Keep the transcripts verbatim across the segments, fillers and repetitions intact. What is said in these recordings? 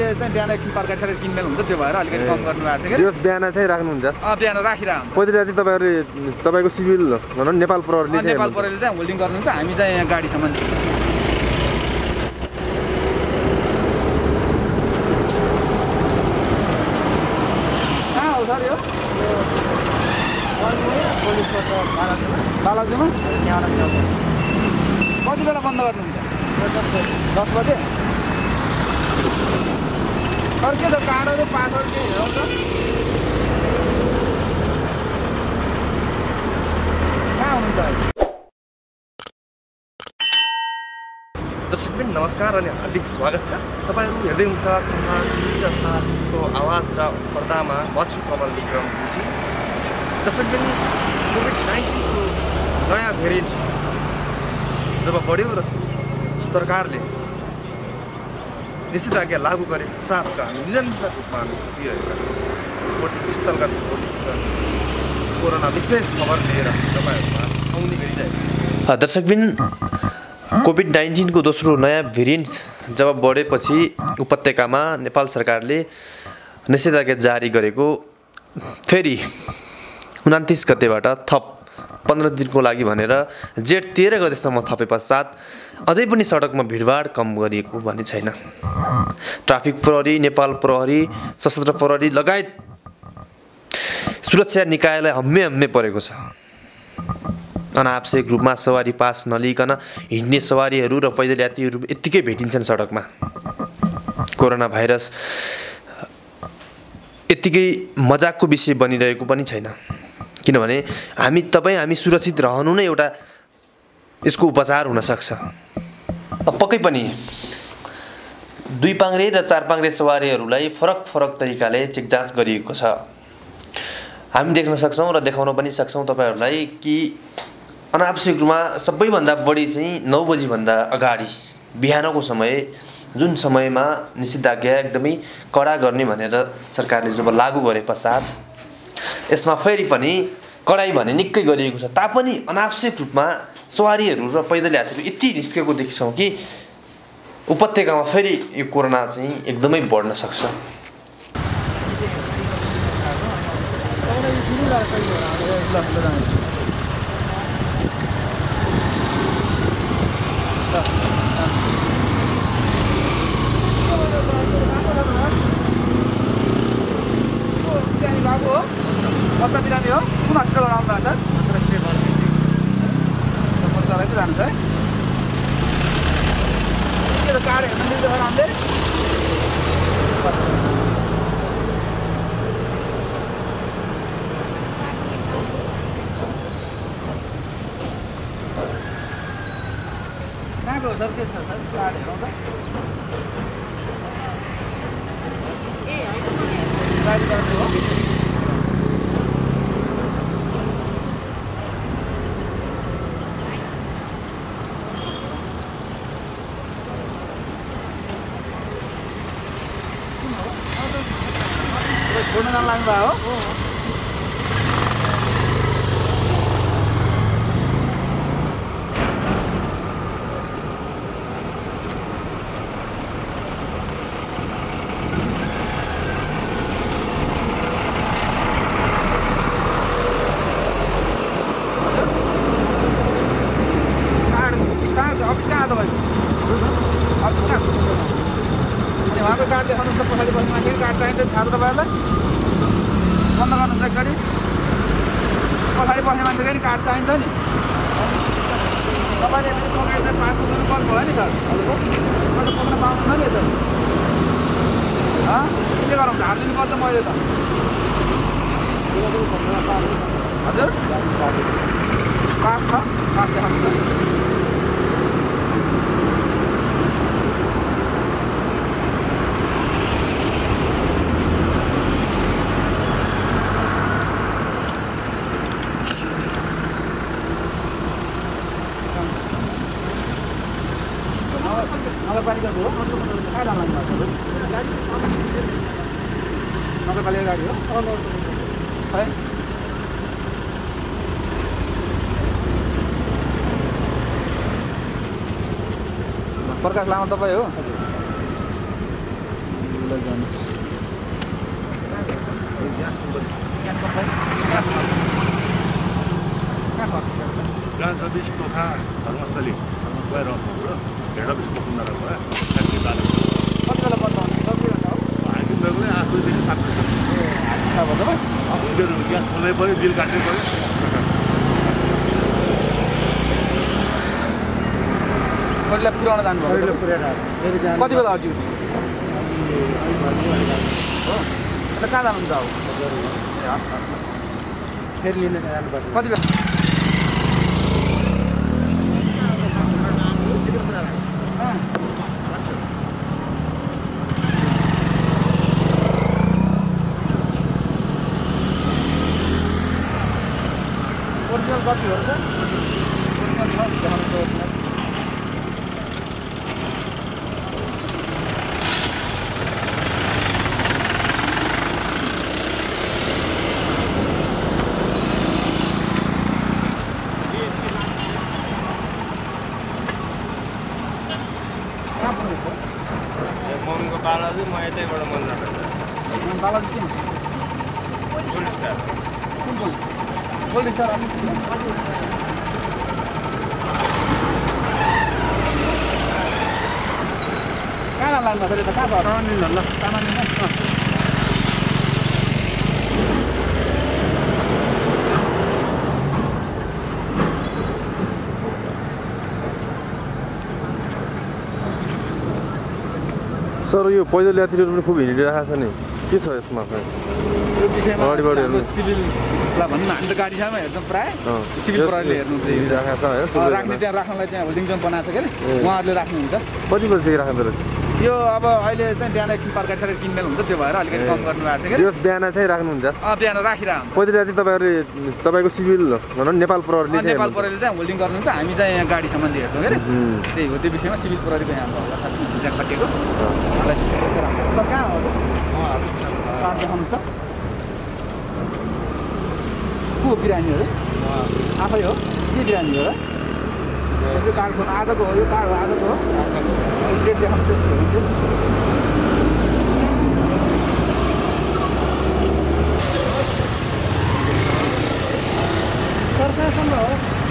अहिले चाहिँ बिहान एकछिन तरकारी सरी किनमेल हुन्छ त्यो भएर अलिकति कम गर्नु भएको छ कि दिवस बिहान चाहिँ राख्नुहुन्छ अँ बिहान राखिरहन्छ कति राति तपाईँहरूले तपाईँको सिभिल भनौँ न नेपाल प्रहरीले नेपाल प्रहरीले चाहिँ होल्डिङ गर्नुहुन्छ हामी चाहिँ यहाँ गाडीसम्म कहाँ हो सर यो बालाजुमा कति बेला बन्द गर्नुहुन्छ दस बजे अरू के त कार्डहरू पासहरू केही हुन्छ कहाँ हुनुहुन्छ दर्शकबिन नमस्कार अनि हार्दिक स्वागत छ तपाईँहरू हेर्दै हुन्छ को आवाज र पर्दामा म छु कमल जी। दर्शकबिन कोभिड नाइन्टिनको नयाँ भेरिएन्ट जब बढ्यो र सरकारले निषेधाज्ञा लागू गरे साथका निरन्तर रूपमा स्थलगत कोरोना विशेष खबर लिएर तपाईँहरूमा आउने गरिरहेको छ। दर्शकबिन कोभिड नाइन्टिनको दोस्रो नयाँ भेरिएन्ट जब बढेपछि उपत्यकामा नेपाल सरकारले निषेधाज्ञा जारी गरेको फेरि उनातिस गतेबाट थप पन्ध्र दिनको लागि भनेर जेठ तेह्र गतेसम्म थपे पश्चात अझै पनि सडकमा भिडभाड कम गरिएको भन्ने छैन। ट्राफिक प्रहरी नेपाल प्रहरी सशस्त्र प्रहरी लगायत सुरक्षा निकायलाई हम्मे हम्मे परेको छ। अनावश्यक रूपमा सवारी पास नलिकन हिँड्ने सवारीहरू र पैदल यात्रीहरू यत्तिकै भेटिन्छन् सडकमा। कोरोना भाइरस यत्तिकै मजाकको विषय बनिरहेको पनि छैन, किनभने हामी तपाईँ हामी सुरक्षित रहनु नै एउटा यसको उपचार हुन सक्छ। पक्कै पनि दुई पाङ्ग्रे र चार पाङ्ग्रे सवारीहरूलाई फरक फरक तरिकाले चेक जाँच गरिएको छ। हामी देख्न सक्छौँ र देखाउन पनि सक्छौँ तपाईँहरूलाई कि अनावश्यक रूपमा सबैभन्दा बढी चाहिँ नौ बजीभन्दा अगाडि बिहानको समय जुन समयमा निषेधाज्ञा एकदमै कडा गर्ने भनेर सरकारले जब लागू गरे पश्चात यसमा फेरि पनि कडाई भने निकै गरिएको छ। तापनि अनावश्यक रूपमा सवारीहरू र पैदल यात्रीहरू यति निस्केको देख्छौँ कि उपत्यकामा फेरि यो कोरोना चाहिँ एकदमै बढ्न सक्छ। कता बिरामी हो कुन हस्पिटल आउनु भएको छ जानु छ है के त कार्ड हेर्न मिल्छ राम्रै कहाँको हो सर के छ सर कार्ड हेरौँ त ए गाडी गर्नु हो छोड्न जानु लाग्नु भयो हो अफिस कहाँ तपाईँको अफिस कहाँ अनि उहाँको कार्ड देखाउनुहोस् त पछाडि बस्नु मान्छेको कार्ड चाहिन्छ थाहा छ तपाईँहरूलाई बन्द गर्नुहोस् गाडी पछाडि बस्ने मान्छेको नि कार्ड चाहिन्छ नि तपाईँले पकाएर पास गर्नु पर्नु भयो नि सर मैले पक्न पाउँदैन नि सर के गरौँ ढाड दिनुपर्छ मैले त हजुर पास छ पास देखाउनु नगरपालिका हो कहाँ जानु लाग्नु भएको नगरपालिका गाडी हो है प्रकाश लामा तपाईँ हो गाँसबिस टोखा धर्मस्थली गएर ढेड अफिस सुन्दर भयो ट्याक्सी बाह्र कति बेला बन्द हुन्छ कति बेला हो हामी तपाईँले आठ बजीदेखि सात बजी उनीहरू ग्यास खोल्नै पऱ्यो बिल काट्नै पऱ्यो कतिलाई पुऱ्याउन जानुभयो कति बेला हो ड्युटी हो अन्त कहाँ जानुहुन्छ अब फेरि लिन जानुपर्छ कति बेला ओरिजिनल कति हो त मम्मीको बालाजु म यतैबाट मन लाग्छ बालाजु किन गोल्ड स्टार कुन गोल्ड गोल्ड स्टार अनि कहाँ लाग्नु छ त कहाँ छ नि ल सामान्य सर यो पैदल यात्रीहरू पनि खुब हिँडिरहेको छ नि के छ यसमा चाहिँ यो विषयमा अगाडि बढी हेर्नु सिभिललाई भनौँ न हामी त गाडी सामा हेर्छौँ प्रायः सिभिल प्रहरीले हेर्नु हिँडिरहेको छ होइन राख्ने त्यहाँ राख्नलाई त्यहाँ होल्डिङ जोन बनाएको छ के अरे उहाँहरूले राख्नुहुन्छ कति बजीदेखि राख्दो रहेछ यो अब अहिले चाहिँ बिहान एकछिन तरकारी सर किनमेल हुन्छ त्यो भएर अलिकति कम गर्नुभएको छ कि यो बिहान चाहिँ राख्नुहुन्छ अँ बिहान राखिरहन्छ पैदल यात्री तपाईँहरूले तपाईँको सिभिल भनौँ न नेपाल प्रहरीले चाहिँ नेपाल प्रहरीले चाहिँ होल्डिङ गर्नुहुन्छ हामी चाहिँ यहाँ गाडी सम्बन्धी हेर्छौँ कि त्यही हो त्यो विषयमा सिभिल प्रहरीको यहाँ त्यहाँ खटिएको सर कहाँ हो कार्ड देखाउनुहोस् त को हो बिरामी हो आफै हो के बिरामी हो र यो कार्ड खोल्नु आजको हो यो कार्ड हो आजको हो डेट देखाउनु सर कहाँसम्म हो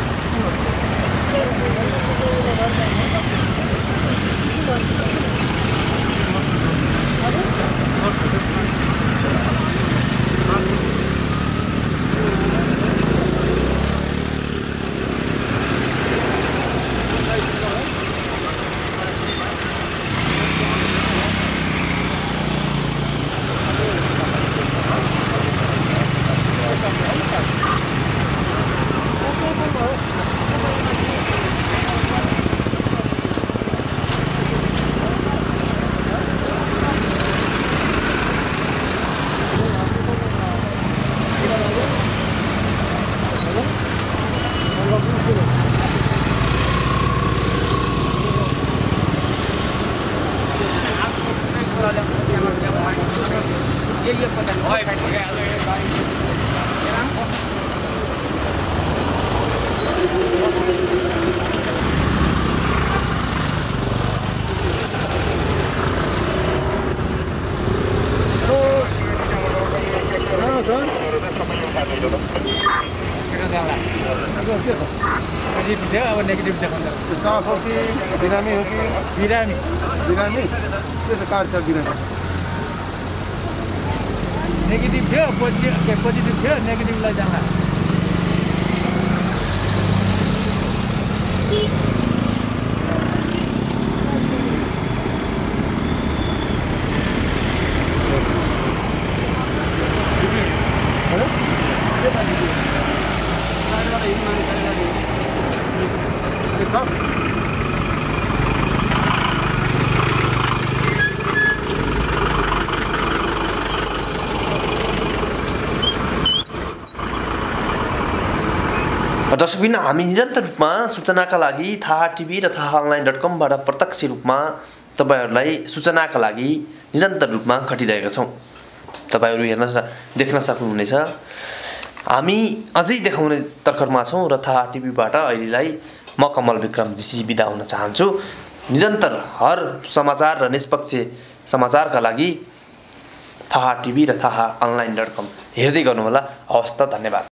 अब नेगेटिभ देखाउँदा बिरामी हो कि बिरामी बिरामी त्यसो कार्ड छ बिरामी नेगेटिभ थियो पोजिटिभ पोजिटिभ थियो नेगेटिभ लैजाउँला दर्शकबिन हामी निरन्तर रूपमा सूचनाका लागि थाहा टिभी र थाहा अनलाइन डट कमबाट प्रत्यक्ष रूपमा तपाईँहरूलाई सूचनाका लागि निरन्तर रूपमा खटिरहेका छौँ। तपाईँहरू हेर्न देख्न सक्नुहुनेछ। हामी अझै देखाउने तर्खरमा छौँ र थाहा टिभीबाट अहिलेलाई म कमल विक्रम जीसी बिदा हुन चाहन्छु। निरन्तर हर समाचार र निष्पक्ष समाचारका लागि थाहा टिभी र थाहा अनलाइन डट कम हेर्दै गर्नुहोला। हवस् त, धन्यवाद।